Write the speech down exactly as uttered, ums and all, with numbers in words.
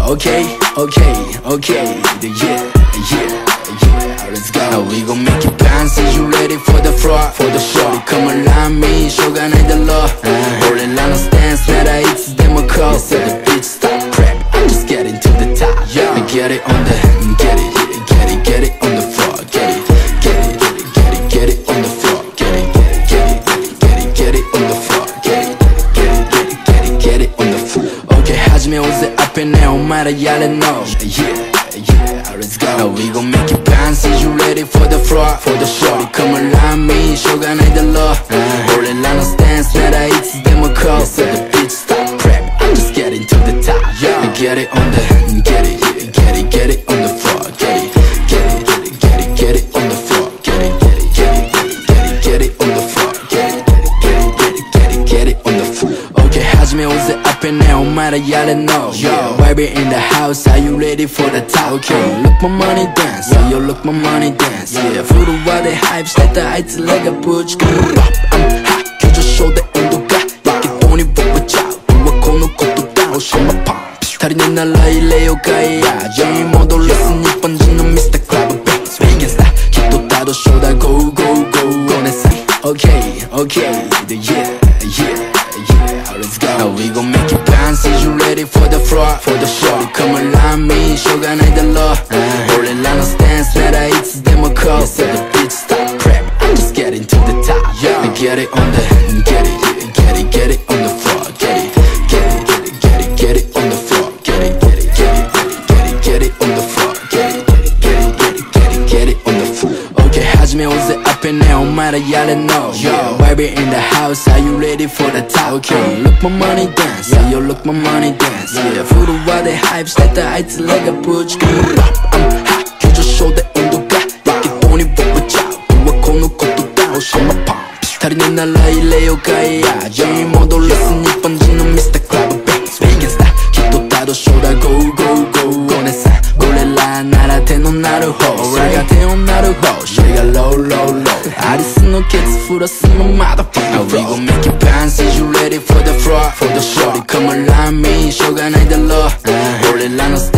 Okay, okay, okay, yeah, yeah, yeah, let's go. Now we gon' make you bounce, is you ready for the floor, for the show? Come around me, しょうがないだろう。俺らのスタンスならいつでもこう。So the beat stop prep, I'm just getting to the top. Yeah, get it on the, get it, get it, get it on the floor. Get it, get it, get it, get it on the floor. Get it, get it, get it, get it on the floor. Get it, get it, get it, get it on the floor. Okay, 始めようぜ。お前らやれの Yeah, yeah, let's go. Now we gon' make you bounce, is you ready for the floor, for the show? Come around me, しょうがないだろう。俺らのスタンスならいつでもこう。So the beat stop prep, I'm just getting to the top. Yeah, get it on the, get it, get it, get it on the floor. Get it, get it, get it, get it on the floor. Get it, get it, get it, get it on the floor. Get it, get it, get it, get it on the floor. Okay, 始めようぜ。お前らやれの Yo, WAVY in the house, are you ready for the top? Okay, look my money dance, yeah, yo, look my money dance. Yeah, フロアでハイプしてたあいつらがぶち込む I'm hot, 急上昇で温度がやけどに僕はちゃう僕はこのことだろシャマパン足りねえなら入れようかいやジェイ戻れす日本人のミスタークラブベンツベンゲンスだきっとだろショーだ Go, go, go, go ねさ Okay, okay, yeah, yeah Let's go. Now we gon' make you bounce, is you ready for the floor, for the show? Come around me, しょうがないだろう。俺らのスタンスならいつでもこう。So the beat stop prep, I'm just getting to the top. Yeah, get it on the, get it, get it, get it on the floor. Get it, get it, get it, get it on the floor. Get it, get it, get it, get it on the floor. Get it, get it, get it, get it on the floor. Okay, 始めようぜ。Up and down, お前らやれの Yo, WAVY in the house, are you ready for the top? Okay, look my money dance, yeah, yo, look my money dance. Yeah, フロアでハイプしてたあいつらがぶち込む I'm hot, 急上昇で温度がやけどに僕はちゃう僕はこのことだろシャマパン足りねえなら入れようかいやジェイ戻れす日本人のミスタークラブベンツベンゲンスだきっとだろショーだ Go, go, go ごねさ俺らなら手のなる方俺が手をなる方ショイが Low, low, low アリスのケツフロスのマダファー Now we gon' make you bounce, is you ready for the floor, for the show? Come around me, しょうがないだろう俺らのスタ